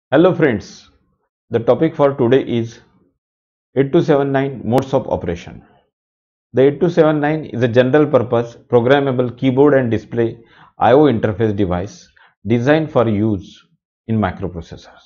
Hello friends, the topic for today is 8279 modes of operation. The 8279 is a general purpose programmable keyboard and display I/O interface device designed for use in microprocessors.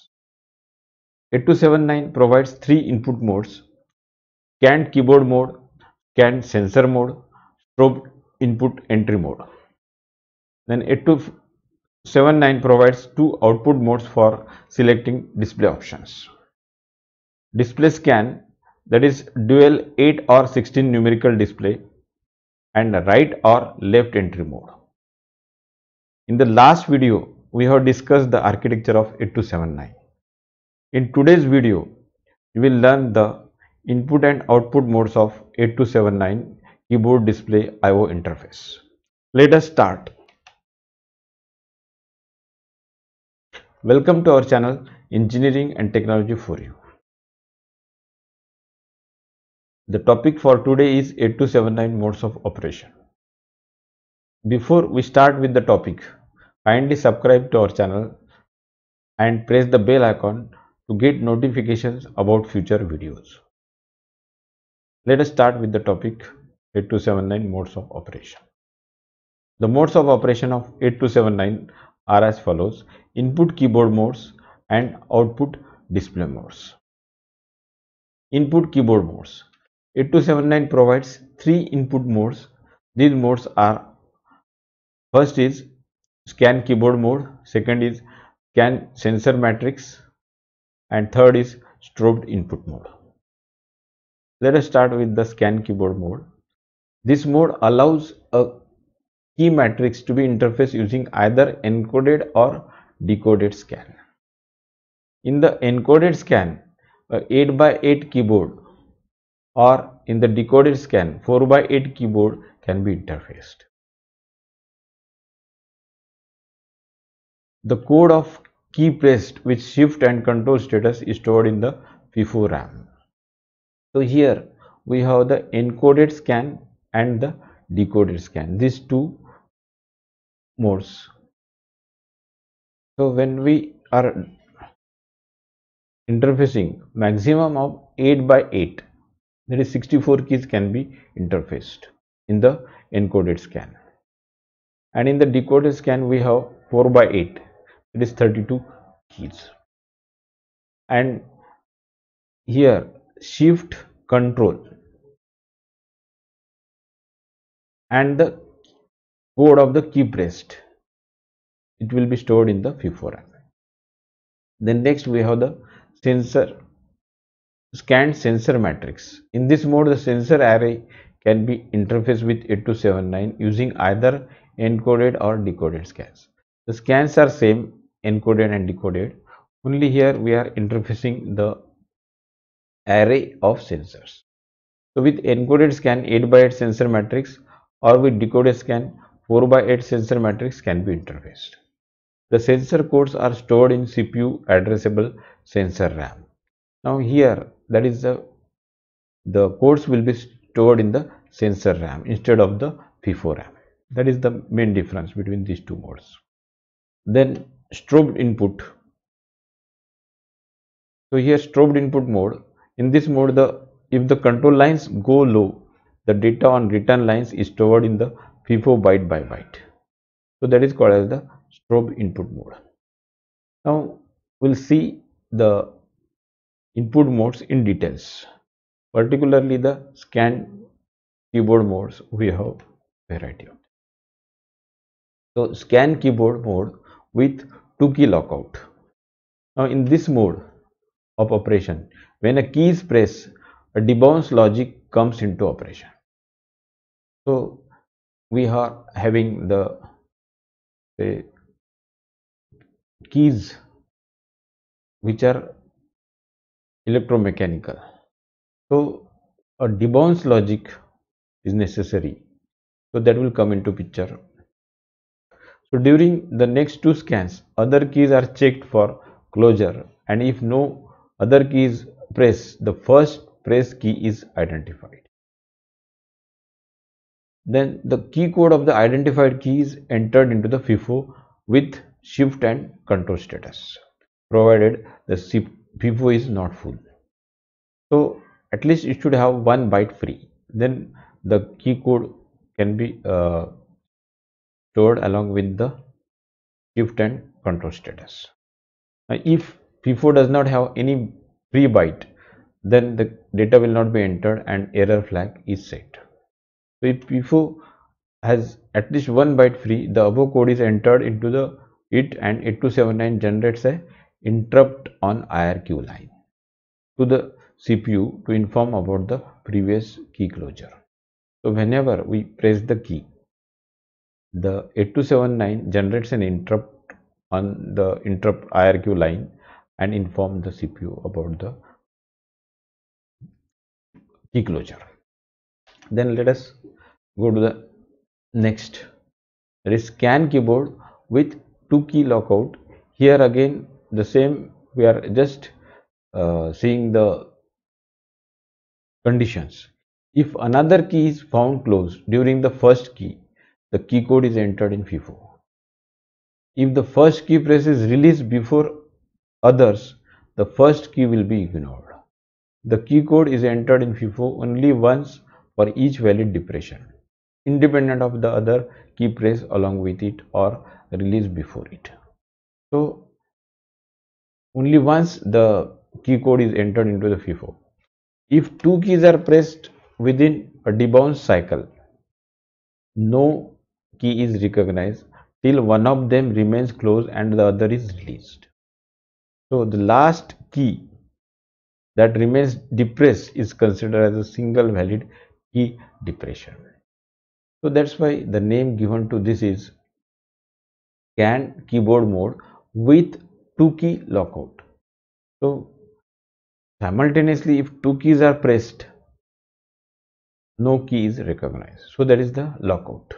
8279 provides three input modes: scanned keyboard mode, scanned sensor mode, strobe input entry mode. Then 8279 provides two output modes for selecting display options. Display scan, that is dual 8 or 16 numerical display, and right or left entry mode. In the last video, we have discussed the architecture of 8279. In today's video, you will learn the input and output modes of 8279 keyboard display I/O interface. Let us start. Welcome to our channel Engineering and Technology for You. The topic for today is 8279 modes of operation. Before we start with the topic, kindly subscribe to our channel and press the bell icon to get notifications about future videos. Let us start with the topic 8279 modes of operation. The modes of operation of 8279 are as follows: input keyboard modes and output display modes. Input keyboard modes. 8279 provides three input modes. These modes are: first is scan keyboard mode, second is scan sensor matrix, and third is strobed input mode. Let us start with the scan keyboard mode. This mode allows a key matrix to be interfaced using either encoded or decoded scan. In the encoded scan, a 8x8 keyboard, or in the decoded scan, 4x8 keyboard can be interfaced. The code of key pressed with shift and control status is stored in the FIFO RAM. So here we have the encoded scan and the decoded scan, these two modes. So when we are interfacing, maximum of 8x8, that is 64 keys, can be interfaced in the encoded scan, and in the decoded scan we have 4x8, it is 32 keys. And here shift, control, and the code of the key pressed, it will be stored in the FIFO RAM. Then next we have the scanned sensor matrix. In this mode, the sensor array can be interfaced with 8279 using either encoded or decoded scans. The scans are same, encoded and decoded. Only here we are interfacing the array of sensors. So with encoded scan, 8x8 sensor matrix, or with decoded scan, 4x8 sensor matrix can be interfaced. The sensor codes are stored in CPU addressable sensor RAM. Now here, that is the codes will be stored in the sensor RAM instead of the FIFO RAM. That is the main difference between these two modes. Then strobed input. So here strobed input mode. In this mode, if the control lines go low, the data on return lines is stored in the FIFO byte by byte. So that is called as the strobe input mode. Now we'll see the input modes in details, particularly the scan keyboard modes. We have variety of them. So scan keyboard mode with 2-key lockout. Now in this mode of operation, when a key is pressed, a debounce logic comes into operation. So we are having the keys which are electromechanical. So a debounce logic is necessary. So that will come into picture. So during the next two scans, other keys are checked for closure, and if no other key is pressed, the first press key is identified. Then the key code of the identified key is entered into the FIFO with shift and control status. provided the FIFO is not full. So at least it should have 1 byte free. Then the key code can be stored along with the shift and control status. If FIFO does not have any free byte, then the data will not be entered and error flag is set. So if FIFO has at least 1 byte free, the above code is entered into the it and 8279 generates a interrupt on IRQ line to the CPU to inform about the previous key closure. So whenever we press the key, the 8279 generates an interrupt on the interrupt IRQ line and inform the CPU about the key closure. Then let us go to the next. There is scan keyboard with 2-key lockout. Here again the same, we are just seeing the conditions. If another key is found closed during the first key, the key code is entered in FIFO. If the first key press is released before others, the first key will be ignored. The key code is entered in FIFO only once for each valid depression, independent of the other key press along with it or release before it. So only once the key code is entered into the FIFO. If two keys are pressed within a debounce cycle, no key is recognized till one of them remains closed and the other is released. So the last key that remains depressed is considered as a single valid key depression. So that's why the name given to this is scan keyboard mode with 2-key lockout. So simultaneously, if two keys are pressed, no key is recognized. So that is the lockout.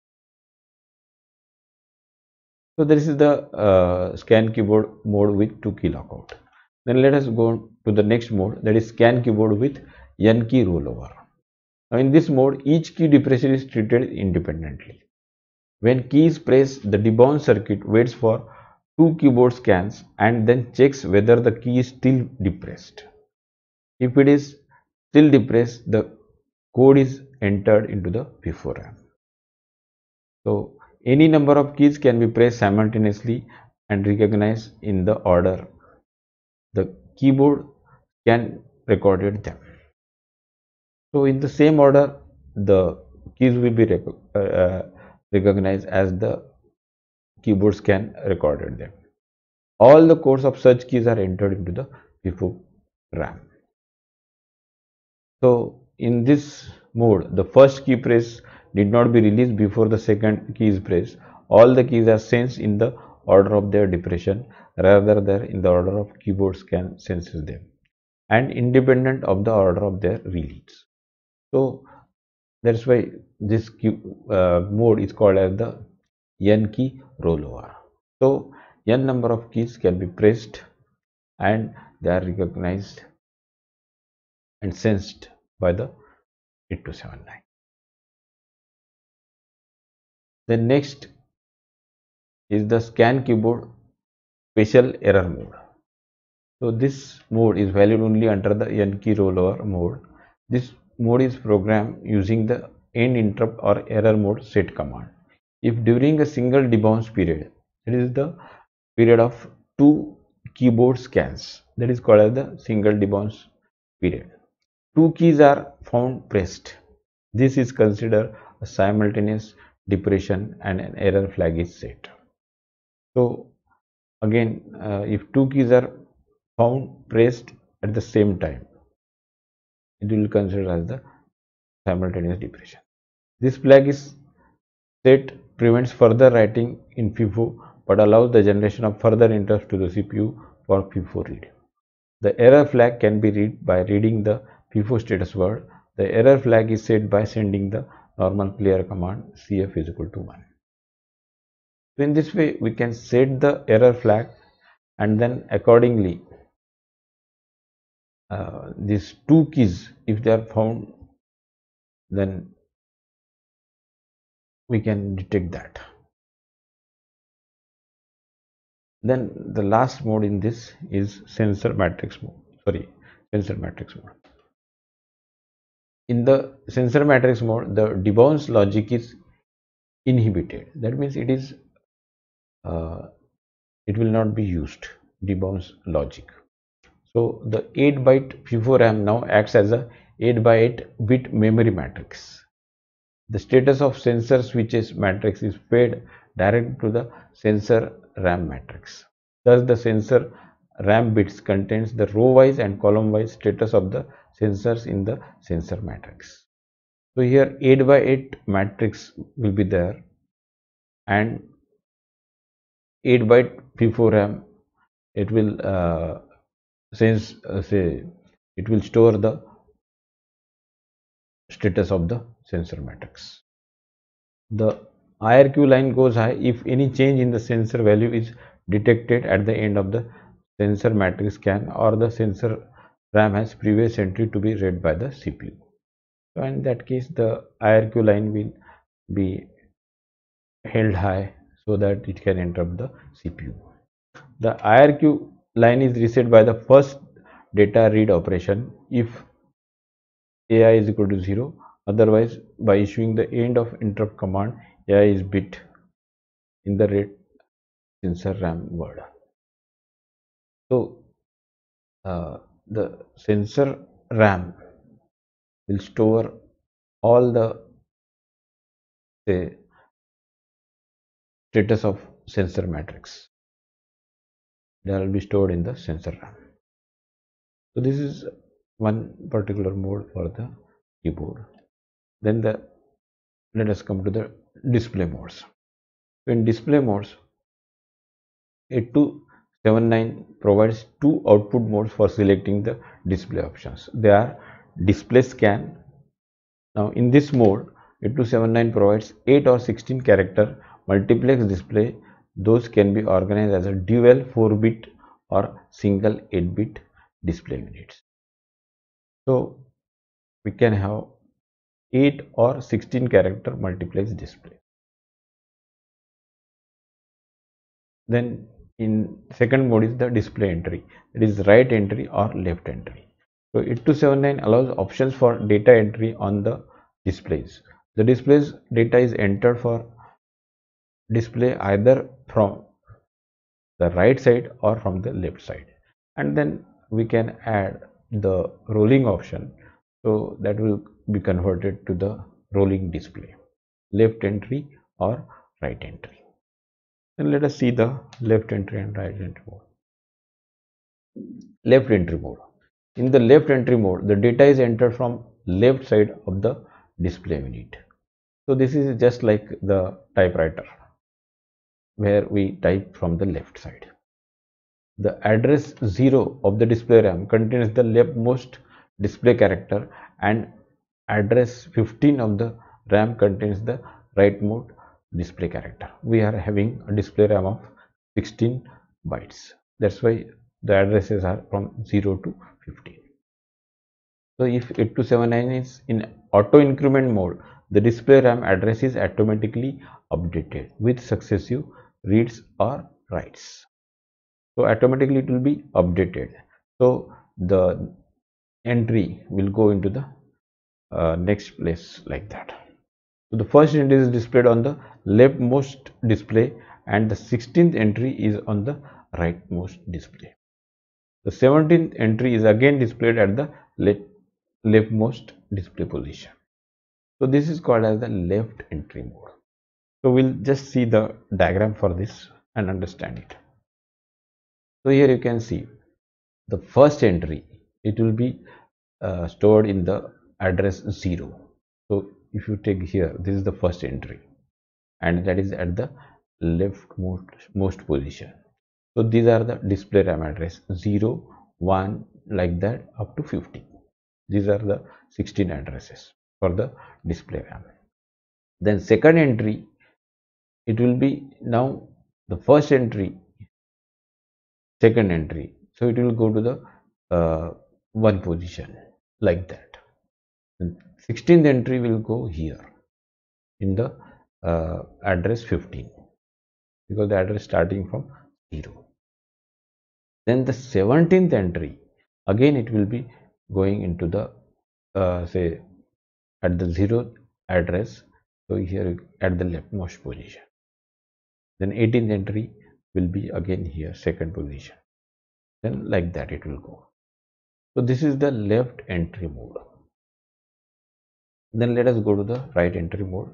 So this is the scan keyboard mode with 2-key lockout. Then let us go to the next mode, that is scan keyboard with N key rollover. Now in this mode, each key depression is treated independently. When key is pressed, the debounce circuit waits for 2 keyboard scans and then checks whether the key is still depressed. If it is still depressed, the code is entered into the FIFO RAM. So any number of keys can be pressed simultaneously and recognized in the order the keyboard can recorded them. So in the same order, the keys will be recognized as the keyboards can recorded them. All the codes of such keys are entered into the FIFO RAM. So in this mode, the first key press did not be released before the second key is pressed. All the keys are sensed in the order of their depression rather than in the order of keyboard scan senses them and independent of the order of their release. So that's why this mode is called as the N key rollover. So N number of keys can be pressed and they are recognized and sensed by the 8279. Then next is the scan keyboard special error mode. So this mode is valid only under the N key rollover mode. This mode is programmed using the end interrupt or error mode set command. If during a single debounce period, it is the period of 2 keyboard scans, that is called as the single debounce period, 2 keys are found pressed, this is considered a simultaneous depression and an error flag is set. So again, if 2 keys are found pressed at the same time, it will consider as the simultaneous depression. This flag is set prevents further writing in FIFO but allows the generation of further interrupts to the CPU for FIFO read. The error flag can be read by reading the FIFO status word. The error flag is set by sending the normal clear command cf is equal to 1. So in this way we can set the error flag and then accordingly these 2 keys, if they are found, then we can detect that. Then the last mode in this is sensor matrix mode. Sorry, sensor matrix mode. In the sensor matrix mode, the debounce logic is inhibited. That means uh, it will not be used. Debounce logic. So the 8-byte FIFO RAM now acts as a 8 by 8 bit memory matrix. The status of sensor switches matrix is fed directly to the sensor RAM matrix. Thus, the sensor RAM bits contains the row-wise and column-wise status of the sensors in the sensor matrix. So here 8 by 8 matrix will be there, and 8-byte FIFO RAM, it will say it will store the status of the sensor matrix. The IRQ line goes high if any change in the sensor value is detected at the end of the sensor matrix scan, or the sensor RAM has previous entry to be read by the CPU. So in that case, the IRQ line will be held high so that it can interrupt the CPU. The IRQ line is reset by the first data read operation if AI is equal to 0. Otherwise, by issuing the end of interrupt command, AI is bit in the read sensor RAM word. So the sensor RAM will store all the, say, status of sensor matrix. They will be stored in the sensor RAM. So this is one particular mode for the keyboard. Then let us come to the display modes. In display modes, 8279 provides two output modes for selecting the display options. They are display scan. Now in this mode, 8279 provides 8 or 16 character multiplex display. Those can be organized as a dual 4-bit or single 8-bit display units. So we can have 8 or 16 character multiplex display. Then in second mode is the display entry. It is right entry or left entry. So 8279 allows options for data entry on the displays. The displays data is entered for display either from the right side or from the left side, and then we can add the rolling option, so that will be converted to the rolling display, left entry or right entry. Then let us see the left entry and right entry mode. Left entry mode. In the left entry mode, the data is entered from left side of the display unit. So this is just like the typewriter, where we type from the left side. The address 0 of the display RAM contains the leftmost display character, and address 15 of the RAM contains the rightmost display character. We are having a display RAM of 16 bytes. That's why the addresses are from 0 to 15. So if 8279 is in auto increment mode, the display RAM address is automatically updated with successive reads or writes. So automatically it will be updated. So the entry will go into the next place like that. So the first entry is displayed on the leftmost display, and the 16th entry is on the rightmost display. The 17th entry is again displayed at the leftmost display position. So this is called as the left entry mode. So we'll just see the diagram for this and understand it. So here you can see the first entry, it will be stored in the address 0. So if you take here, this is the first entry, and that is at the leftmost position. So these are the display RAM address 0, 1, like that up to 50. These are the 16 addresses for the display RAM. Then second entry, it will be now the first entry, second entry. So it will go to the 1 position like that. The 16th entry will go here in the address 15, because the address starting from 0. Then the 17th entry, again it will be going into the say at the 0th address, so here at the leftmost position. Then 18th entry will be again here, second position. Then like that it will go. So this is the left entry mode. Then let us go to the right entry mode.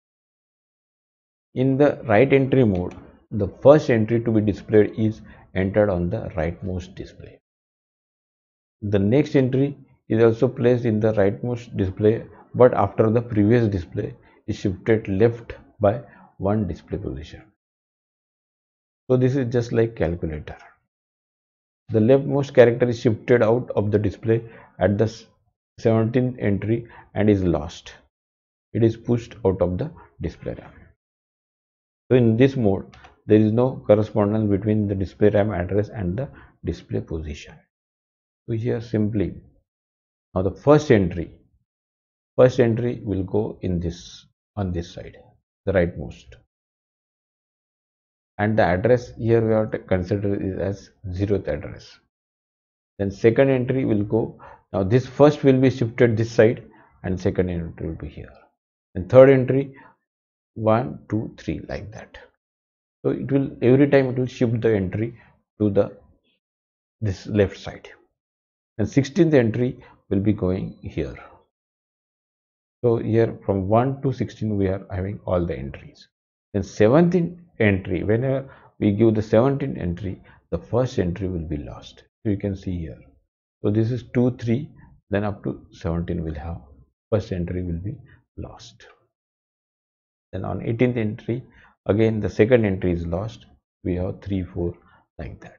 In the right entry mode, the first entry to be displayed is entered on the rightmost display. The next entry is also placed in the rightmost display, but after the previous display is shifted left by one display position. So this is just like calculator. The leftmost character is shifted out of the display at the 17th entry and is lost. It is pushed out of the display RAM. So in this mode, there is no correspondence between the display RAM address and the display position. So here simply, now the first entry will go in this, on this side, the rightmost, and the address here we have to consider is as 0th address. Then second entry will go, now this first will be shifted this side and second entry will be here, and third entry 1 2 3 like that. So it will, every time it will shift the entry to the this left side, and 16th entry will be going here. So here from 1 to 16 we are having all the entries. Then 17th entry, whenever we give the 17th entry, the first entry will be lost. So you can see here. So this is 2 3, then up to 17 will have first entry will be lost. Then on 18th entry, again the second entry is lost. We have 3 4 like that.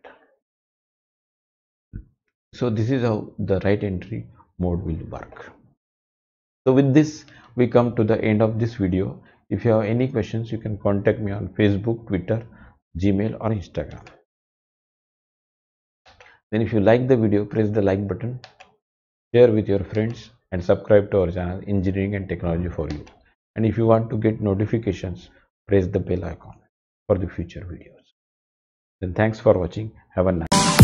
So this is how the right entry mode will work. So with this we come to the end of this video. If you have any questions, you can contact me on Facebook, Twitter, Gmail or Instagram. Then if you like the video, press the like button, share with your friends and subscribe to our channel Engineering and Technology for You. And if you want to get notifications, press the bell icon for the future videos. Then thanks for watching. Have a nice day.